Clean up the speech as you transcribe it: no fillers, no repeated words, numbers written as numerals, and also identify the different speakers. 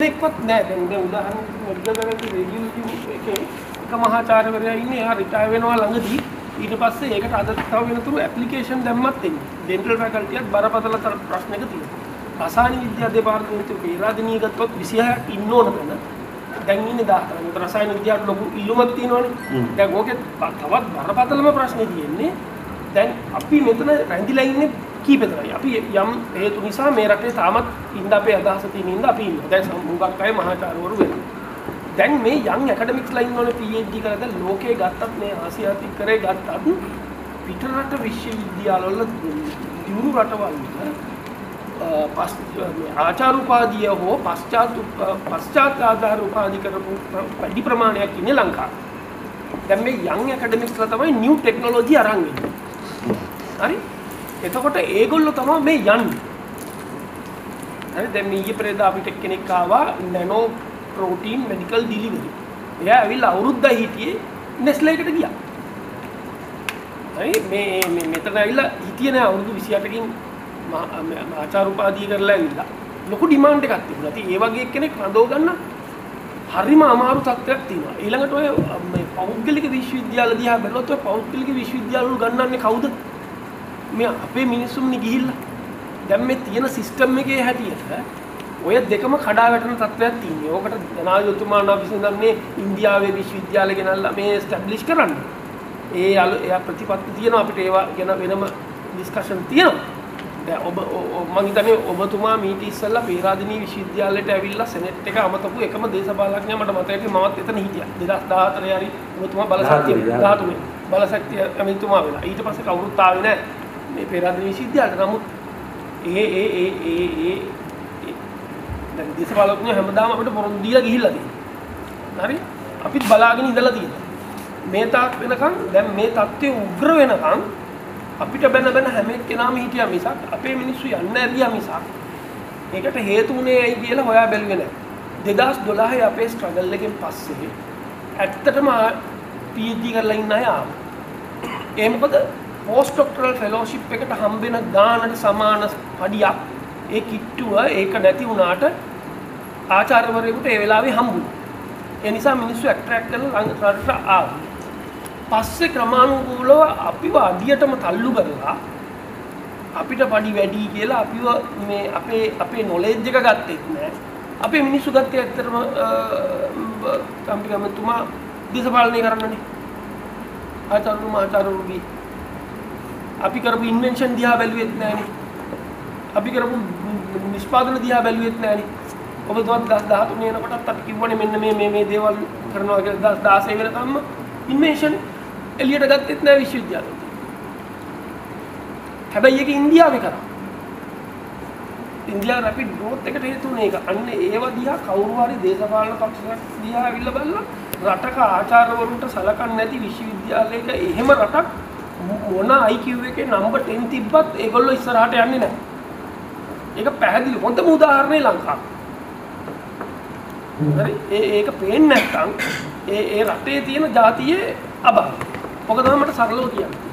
Speaker 1: එක්වත් නෑ. දැන් උදාහරණයක් මෙඩිකල් වලට රේඩියෝලොජි එකේ එක මහාචාර්යවරයා ඉන්නේ. එයා රිටයර් වෙනවා ළඟදී. ඊට පස්සේ ඒකට අද තව වෙනතුරු ඇප්ලිකේෂන් දැම්මත් එන්නේ. ඩෙන්ටල් ෆැකල්ටියක් බරපතල ප්‍රශ්නයක තියෙනවා. රසායන විද්‍යා දෙපාර්තමේන්තුවේ පේරාදෙනිය ගත්තොත් 26ක් ඉන්න ඕන තැන. දැන් ඉන්නේ 14. මොකද රසායන විද්‍යාවට ලොකු ඉල්ලුමක් තියෙනවනේ. දැන් ඕකේ තවත් බරපතලම ප්‍රශ්නේ තියෙන්නේ. දැන් අපි මෙතන රැඳිලා ඉන්නේ කීපෙතරයි. අපි යම් හේතු නිසා මේ රටේ තාමත් ඉන්න අපේ අදහස තියෙන ඉඳ අපි ඉන්නවා. දැන් සම්මුගක් අය මහාචාර්යවරු වෙනවා. දැන් මේ යන් ඇකඩමික්ස්ලා ඉන්නෝනේ PhD කරලා ලෝකේ ගත්තත් මේ ආසියාතික කරේ ගත්තත් පිටරට විශ්වවිද්‍යාලවල දියුණු රටවල් ආචාර්ය උපාධිය හෝ පශ්චාත් ආධාර උපාධි කරපු වැඩි ප්‍රමාණයක් ඉන්නේ ලංකාවේ. දැන් මේ යන් ඇකඩමික්ස්ලා තමයි නිව් ටෙක්නොලොජි අරන් ඉන්නේ. හරි? එතකොට ඒගොල්ලෝ තමයි මේ යන්නේ. හරි දැන් මේ ඊයේ පෙරේදා අපිට කෙනෙක් ආවා නැනෝ ප්‍රෝටීන් මෙඩිකල් ඩිලිවරි. එයා ඇවිල්ලා අවුරුද්දයි හිටියේ නෙස්ලේ එකට ගියා. හරි මේ මෙතන ඇවිල්ලා හිටියේ නෑ අවුරුදු 28කින් ආචාර්ය උපාධිය කරලා ඇවිල්ලා. ලොකු ඩිමාන්ඩ් එකක් තිබුණා. ඉතින් ඒ වගේ කෙනෙක් රඳව ගන්න හරිම අමාරු තත්ත්වයක් තියෙනවා. ඊළඟට ඔය මේ පෞද්ගලික විශ්වවිද්‍යාල දිහා බැලුවොත් ඔය පෞද්ගලික විශ්වවිද්‍යාල වල ගන්නන්නේ කවුද? මේ අපේ මිනිස්සුන්නි ගිහිල්ලා. දැන් මේ තියෙන සිස්ටම් එකේ හැටියට ඔය දෙකම කඩා වැටෙන තත්ත්වයක් තියෙනවා. ඕකට ජනාධිපතිතුමා විසඳන්නේ ඉන්දියාවේ විශ්වවිද්‍යාල ගෙනල්ලා මේ ස්ටැබ්ලිෂ් කරන්න. ඒ ප්‍රතිපත්ති තියෙනවා අපිට ඒවා ගැන වෙනම ඩිස්කෂන් තියෙනවා. දැන් ඔබ මම හිතන්නේ ඔබතුමා මීට ඉස්සෙල්ලා පේරාදෙණිය විශ්වවිද්‍යාලයට ඇවිල්ලා සෙනෙට් එක අමතපු එකම දේශපාලඥයා මට මතකයි මමත් එතන හිටියා. 2014 හරි ඔබතුමා බලශක්තිය 13 බලශක්තිය ඇමතිතුමා වෙලා. ඊට පස්සේ කවුරුත් ආවේ නැහැ මේ පේරාදෙණිය විශ්වවිද්‍යාලයට. නමුත් දැන් දේශපාලඥයෝ හැමදාම අපිට පොරොන්දු දීලා ගිහිල්ලා තියෙනවා. හරි? අපිත් බලාගෙන ඉඳලා තියෙනවා. මේ තාක් වෙනකන් දැන් මේ தත්ත්වය උග්‍ර වෙනකන් අපිට බැන හැම එක්කෙනාම හිටියා මිසක් අපේ මිනිස්සු යන්න ඇරියා මිසක් ඒකට හේතු උනේ ඇයි කියලා හොයා බැලුවේ නැහැ. 2012 අපේ ස්ට්‍රගල් එකෙන් පස්සේ ඇත්තටම PhD කරලා ඉන්න අය ආවා. ඒ මොකද පෝස්ට් ඩොක්ටරල් ෆෙලෝෂිප් එකට හම්බෙන ගානට සමාන පඩියක් ඒ කිට්ටුව ඒක නැති වුණාට ආචාර්යවරයෙකුට ඒ වෙලාවේ හම්බුණා. ඒ නිසා මිනිස්සු ඇට්‍රැක්ට් කරලා රටට ආවා. පස්සේ ක්‍රමානුකූලව අපිව අඩියටම තල්ලු කරලා අපිට පඩි වැඩි කියලා අපිව මේ අපේ නොලෙජ් එක ගත්තෙත් නෑ. අපේ මිනිස්සු ගත්තේ ඇත්තටම කම්පිකමතුමා දේශපාලනය කරන්නනේ. ආචාර්යවරුගේ අපි කරපු ඉන්වෙන්ෂන් දිහා බැලුවෙත් නෑනේ. අපි කරපු නිෂ්පාදන දිහා බැලුවෙත් නෑනේ. ඔබ 2013 එනකොටත් අපි කිව්වනේ මෙන්න මේ දේවල් කරනවා කියලා 2016 වෙනකම්ම ඉන්වෙන්ෂන් එළියට ගත්තෙත් නෑ විශ්වවිද්‍යාලවල. හැබැයි ඒක ඉන්දියාවේ කරා. ඉන්දියාවේ රැපිඩ් ග්‍රෝත් එකට හේතු වුණේ ඒක. අන්න ඒව දිහා කවුරු හරි දේශපාලන පක්ෂයක් දිහා ඇවිල්ලා බලලා රටක ආචාර්යවරුන්ට සලකන්නේ නැති විශ්වවිද්‍යාලයක එහෙම රටක් මොන IQ එකේ නම්බර් 10 තිබ්බත් ඒගොල්ලෝ ඉස්සරහට යන්නේ නැහැ. ඒක පැහැදිලි හොඳම උදාහරණේ ලංකාව. හරි ඒක පේන්නේ නැත්නම් ඒ රටේ තියෙන ජාතියේ අභාවය. මොකද මම මට සරලව කියන්නේ.